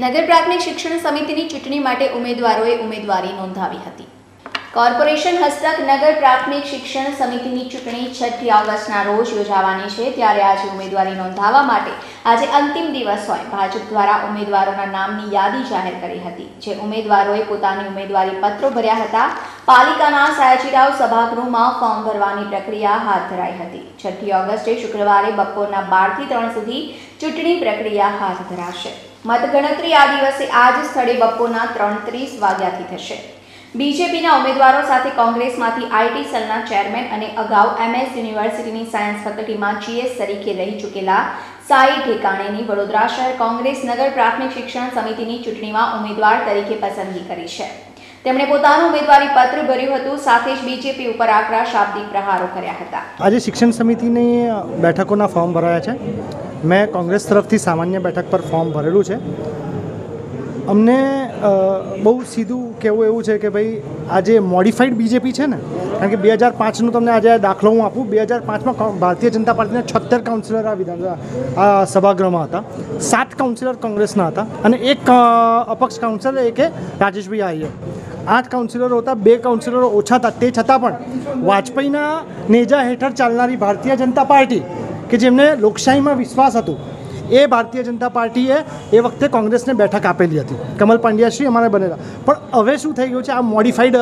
નગર પ્રાથમિક શિક્ષણ સમિતિની ચૂંટણી માટે ઉમેદવારોએ ઉમેદવારી નોંધાવી હતી। કોર્પોરેશન હસ્તક નગર પ્રાથમિક શિક્ષણ સમિતિની ચૂંટણી 6 ઓગસ્ટના રોજ યોજાવાની છે, ત્યારે આજે ઉમેદવારી નોંધાવવા માટે આજે અંતિમ દિવસ હોય ભાજપ દ્વારા ઉમેદવારોના નામની યાદી જાહેર કરી હતી। જે ઉમેદવારોએ પોતાની ઉમેદવારી પત્રો ભર્યા હતા, પાલિકાના સયાજીરાવ સભાગૃહમાં ફોર્મ ભરવાની પ્રક્રિયા હાથ ધરાઈ હતી। 6 ઓગસ્ટે શુક્રવારે બપોરના 12 થી 3 સુધી ચૂંટણી પ્રક્રિયા હાથ ધરાશે। મતગણતરી આ દિવસે આ જ સ્થળે બપોરના 3:30 વાગ્યાથી થશે। બીજેપીના ઉમેદવારો સાથે કોંગ્રેસમાંથી આઈટી સેલના ચેરમેન અને અગાઉ MS યુનિવર્સિટીની સાયન્સ ફેકલ્ટીમાં GS તરીકે રહી ચૂકેલા સાઈ ઠેકાણેની વડોદરા શહેર કોંગ્રેસ નગર પ્રાથમિક શિક્ષણ સમિતિની ચૂંટણીમાં ઉમેદવાર તરીકે પસંદગી કરી છે। તેમણે પોતાનું ઉમેદવારી પત્ર ભર્યું હતું, સાથે જ બીજેપી ઉપર આકરા શાબ્દિક પ્રહારો કર્યા હતા। આજે શિક્ષણ સમિતિની બેઠકોના ફોર્મ ભરાયા છે। મેં કોંગ્રેસ તરફથી સામાન્ય બેઠક પર ફોર્મ ભરેલું છે। અમને બહુ સીધું કહેવું એવું છે કે ભાઈ આજે મોડિફાઈડ બીજેપી છે ને, કારણ કે 2005નું તમને આજે દાખલો હું આપું। 2005માં ભારતીય જનતા પાર્ટીના 76 કાઉન્સિલર આ સભાગૃહમાં હતા, 7 કાઉન્સિલર કોંગ્રેસના હતા અને એક અપક્ષ કાઉન્સિલર એક રાજેશભાઈ આહીર। 8 કાઉન્સિલરો હતા, 2 કાઉન્સિલરો ઓછા હતા। તે છતાં પણ વાજપેયીના નેજા હેઠળ ચાલનારી ભારતીય જનતા પાર્ટી કે જેમને લોકશાહીમાં વિશ્વાસ હતો, એ ભારતીય જનતા પાર્ટીએ એ વખતે કોંગ્રેસને બેઠક આપેલી હતી। કમલ પાંડ્યાશ્રી અમારે બનેલા, પણ હવે શું થઈ ગયું છે, આ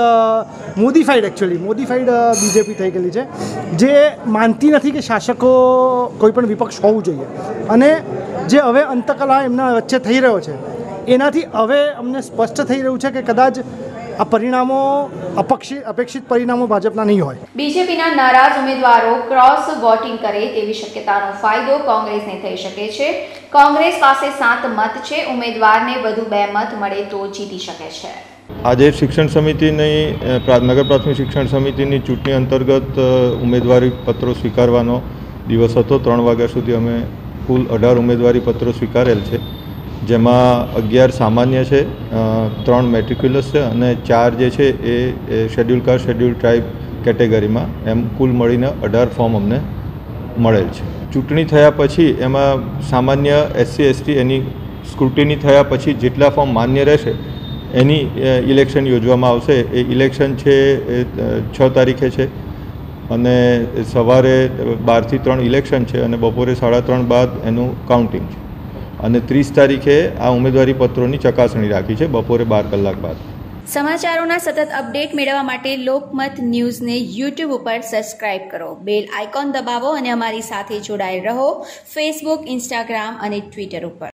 મોડિફાઈડ બીજેપી થઈ ગયેલી છે, જે માનતી નથી કે શાસકો કોઈ પણ વિપક્ષ હોવું જોઈએ, અને જે હવે અંતકલહ એમના વચ્ચે થઈ રહ્યો છે, એનાથી હવે અમને સ્પષ્ટ થઈ રહ્યું છે કે કદાચ આ પરિણામો અપેક્ષિત પરિણામો ભાજપના નહીં હોય। બીજેપીના નારાજ ઉમેદવારો ક્રોસ વોટિંગ કરે તેવી શક્યતાનો ફાયદો કોંગ્રેસને થઈ શકે છે। કોંગ્રેસ પાસે 7 મત છે, ઉમેદવારને વધુ 2 મત મળે તો જીતી શકે છે। આજે શિક્ષણ સમિતિની નગર પ્રાથમિક શિક્ષણ સમિતિની ચૂંટણી અંતર્ગત ઉમેદવારી પત્રો સ્વીકારવાનો દિવસ હતો। 3 વાગ્યા સુધી અમે કુલ 18 ઉમેદવારી પત્રો સ્વીકારેલ છે, જેમાં 11 સામાન્ય છે, 3 મેટ્રિક્યુલસ છે અને 4 જે છે એ શેડ્યુલ કાસ્ટ શેડ્યુલ ટ્રાઇબ કેટેગરીમાં, એમ કુલ મળીને 18 ફોર્મ અમને મળેલ છે। ચૂંટણી થયા પછી એમાં સામાન્ય SC ST એની સ્ક્રુટિની થયા પછી જેટલા ફોર્મ માન્ય રહેશે એની ઇલેક્શન યોજવામાં આવશે। એ ઇલેક્શન છે એ 6 તારીખે છે અને સવારે 12 થી 3 ઇલેક્શન છે અને બપોરે 3:30 બાદ એનું કાઉન્ટિંગ છે અને 30 તારીખે આ ઉમેદવારી પત્રોની ચકાસણી રાખી છે બપોરે 12 કલાક બાદ। સમાચારોના સતત અપડેટ મેળવવા માટે લોકમત ન્યૂઝને YouTube ઉપર સબસ્ક્રાઇબ કરો, બેલ આઇકોન દબાવો અને અમારી સાથે જોડાયેલ રહો Facebook, Instagram અને Twitter ઉપર।